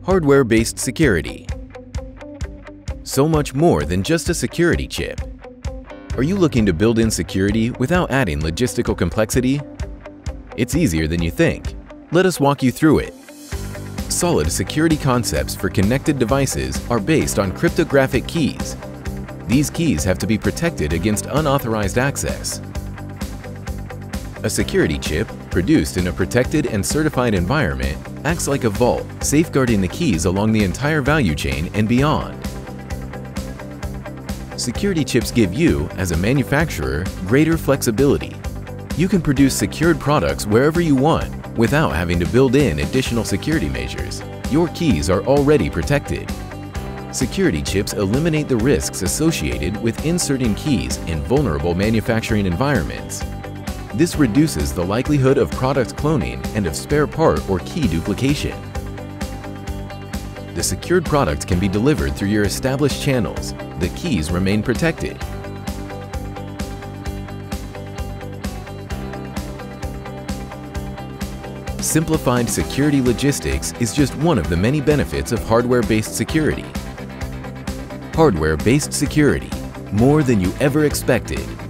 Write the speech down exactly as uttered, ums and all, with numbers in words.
Hardware-based security. So much more than just a security chip. Are you looking to build in security without adding logistical complexity? It's easier than you think. Let us walk you through it. Solid security concepts for connected devices are based on cryptographic keys. These keys have to be protected against unauthorized access. A security chip, produced in a protected and certified environment, acts like a vault, safeguarding the keys along the entire value chain and beyond. Security chips give you, as a manufacturer, greater flexibility. You can produce secured products wherever you want without having to build in additional security measures. Your keys are already protected. Security chips eliminate the risks associated with inserting keys in vulnerable manufacturing environments. This reduces the likelihood of product cloning and of spare part or key duplication. The secured product can be delivered through your established channels. The keys remain protected. Simplified security logistics is just one of the many benefits of hardware-based security. Hardware-based security, more than you ever expected.